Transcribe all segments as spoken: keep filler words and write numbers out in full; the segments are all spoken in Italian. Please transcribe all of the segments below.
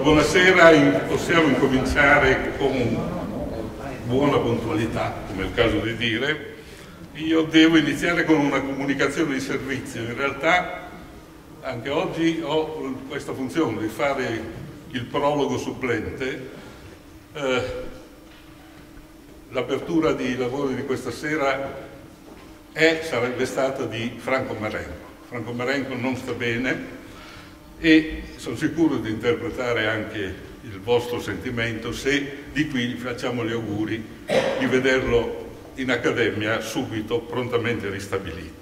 buonasera, possiamo incominciare con buona puntualità, come è il caso di dire. Io devo iniziare con una comunicazione di servizio. In realtà anche oggi ho questa funzione di fare il prologo supplente. Eh, l'apertura dei lavori di questa sera è, sarebbe stata di Franco Marenco. Franco Marenco non sta bene e sono sicuro di interpretare anche il vostro sentimento se di qui gli facciamo gli auguri di vederlo in accademia subito, prontamente ristabilito.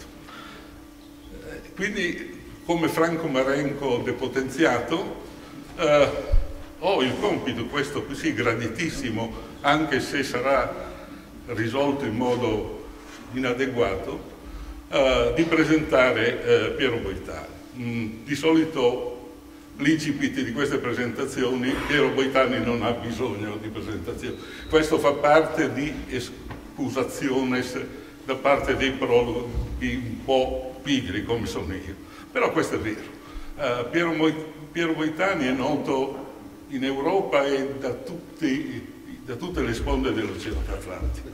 Quindi, come Franco Marenco depotenziato, eh, ho il compito, questo così graditissimo, anche se sarà risolto in modo inadeguato, eh, di presentare eh, Piero Boitani. Mm, di solito l'incipit di queste presentazioni, Piero Boitani non ha bisogno di presentazioni. Questo fa parte di excusationes da parte dei prologhi un po' pigri come sono io. Però questo è vero. Uh, Piero, Piero Boitani è noto in Europa e da, tutti, da tutte le sponde dell'Oceano Atlantico.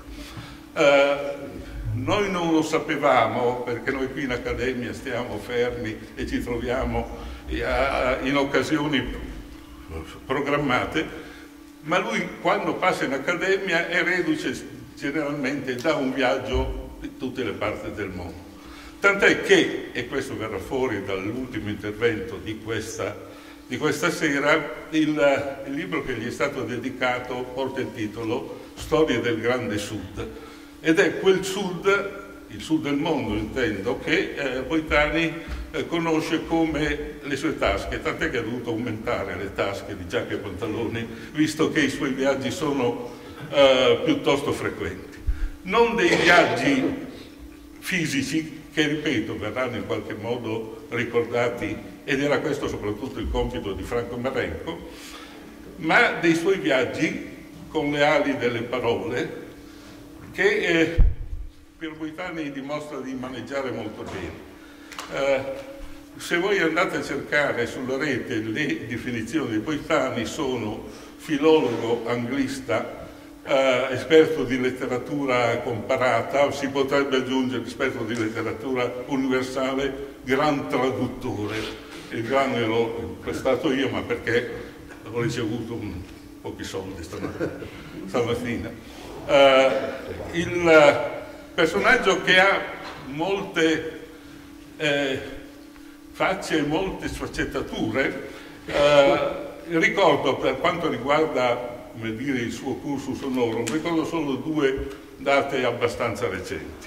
Uh, Noi non lo sapevamo perché noi qui in Accademia stiamo fermi e ci troviamo in occasioni programmate, ma lui quando passa in Accademia è reduce generalmente da un viaggio di tutte le parti del mondo. Tant'è che, e questo verrà fuori dall'ultimo intervento di questa, di questa sera, il, il libro che gli è stato dedicato porta il titolo Storie del Grande Sud. Ed è quel sud, il sud del mondo intendo, che eh, Boitani eh, conosce come le sue tasche, tant'è che ha dovuto aumentare le tasche di giacche e pantaloni, visto che i suoi viaggi sono eh, piuttosto frequenti. Non dei viaggi fisici, che ripeto, verranno in qualche modo ricordati, ed era questo soprattutto il compito di Franco Marenco, ma dei suoi viaggi con le ali delle parole, che eh, Piero Boitani dimostra di maneggiare molto bene. Eh, se voi andate a cercare sulla rete le definizioni di Boitani, sono filologo anglista, eh, esperto di letteratura comparata, si potrebbe aggiungere esperto di letteratura universale, gran traduttore. Il gran l'ho prestato io, ma perché ho ricevuto un, pochi soldi stamattina. Uh, il personaggio che ha molte eh, facce e molte sfaccettature, uh, ricordo per quanto riguarda, come dire, il suo cursus honorum, ricordo solo due date abbastanza recenti.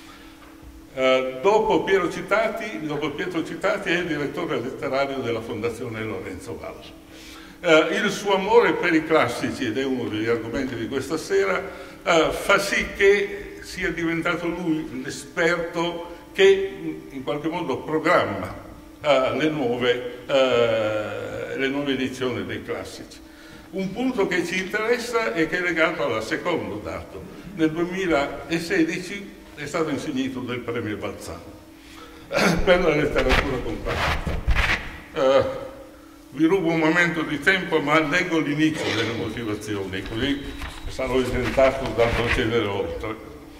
Uh, dopo, Piero Citati, dopo Pietro Citati è il direttore letterario della Fondazione Lorenzo Valla. Uh, il suo amore per i classici, ed è uno degli argomenti di questa sera, uh, fa sì che sia diventato lui l'esperto che in qualche modo programma uh, le, nuove, uh, le nuove edizioni dei classici. Un punto che ci interessa e che è legato al secondo dato. Nel duemilasedici è stato insignito del premio Balzano uh, per la letteratura comparata. Uh, Vi rubo un momento di tempo, ma leggo l'inizio delle motivazioni, così sarò esentato dal procedere oltre.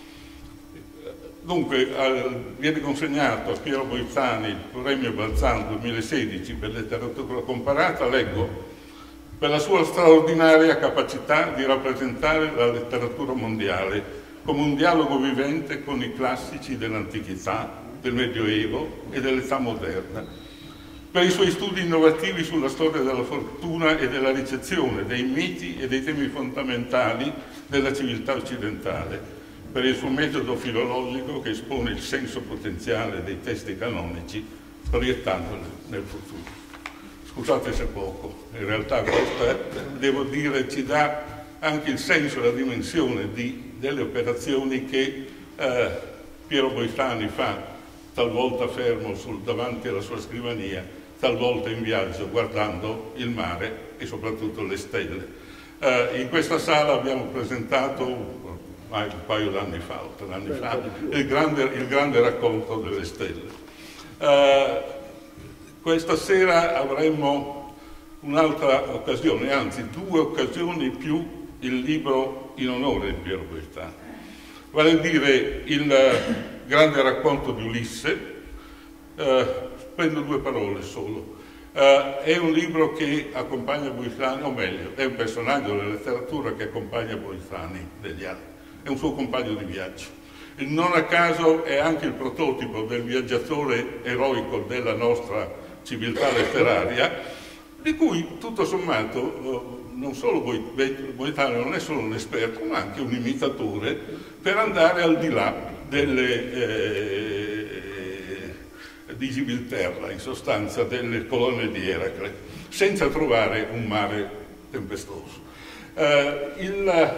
Dunque, al, viene consegnato a Piero Boitani il premio Balzano duemilasedici per letteratura comparata, leggo, per la sua straordinaria capacità di rappresentare la letteratura mondiale come un dialogo vivente con i classici dell'antichità, del Medioevo e dell'età moderna, per i suoi studi innovativi sulla storia della fortuna e della ricezione dei miti e dei temi fondamentali della civiltà occidentale, per il suo metodo filologico che espone il senso potenziale dei testi canonici, proiettandoli nel futuro. Scusate se poco, in realtà questo è, devo dire, ci dà anche il senso e la dimensione di, delle operazioni che eh, Piero Boitani fa, talvolta fermo sul, davanti alla sua scrivania, talvolta in viaggio guardando il mare e soprattutto le stelle. Uh, in questa sala abbiamo presentato, ormai un paio d'anni fa, o tre anni fa, il grande, il grande racconto delle stelle. Uh, questa sera avremmo un'altra occasione, anzi due occasioni più il libro in onore di Piero Boitano. Vale a dire il grande racconto di Ulisse, eh, prendo due parole solo. Uh, è un libro che accompagna Boitano, o meglio, è un personaggio della letteratura che accompagna Boitano degli anni, è un suo compagno di viaggio. E non a caso è anche il prototipo del viaggiatore eroico della nostra civiltà letteraria, di cui tutto sommato uh, non solo Boitano non è solo un esperto, ma anche un imitatore per andare al di là delle... Eh, di Gibilterra, in sostanza delle colonne di Eracle, senza trovare un mare tempestoso. Uh, il,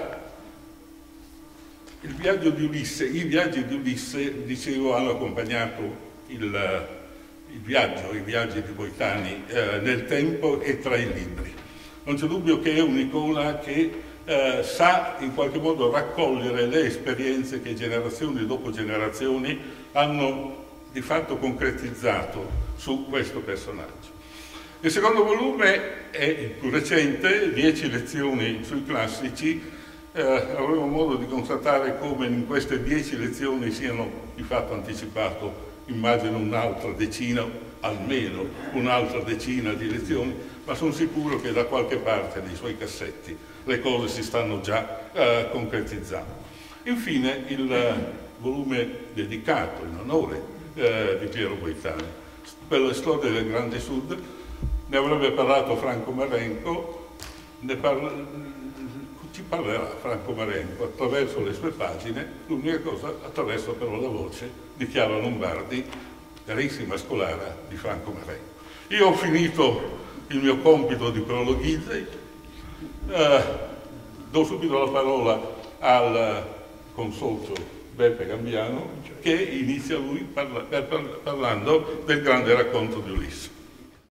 il viaggio di Ulisse, i viaggi di Ulisse, dicevo, hanno accompagnato il, il viaggio, i viaggi di Boitano uh, nel tempo e tra i libri. Non c'è dubbio che è un'icona che uh, sa in qualche modo raccogliere le esperienze che generazioni dopo generazioni hanno di fatto concretizzato su questo personaggio. Il secondo volume è il più recente, dieci lezioni sui classici. Eh, avremo modo di constatare come in queste dieci lezioni siano di fatto anticipato, immagino, un'altra decina, almeno un'altra decina di lezioni, ma sono sicuro che da qualche parte nei suoi cassetti le cose si stanno già eh, concretizzando. Infine il eh, volume dedicato in onore Eh, di Piero Boitano, per la storia del Grande Sud. Ne avrebbe parlato Franco Marenco, ne parla, ci parlerà Franco Marenco attraverso le sue pagine, l'unica cosa attraverso però la voce di Chiara Lombardi, carissima scolara di Franco Marenco. Io ho finito il mio compito di prologhizzi, eh, do subito la parola al consorzio Beppe Gambiano, che inizia lui parla, parla, parlando del grande racconto di Ulisse.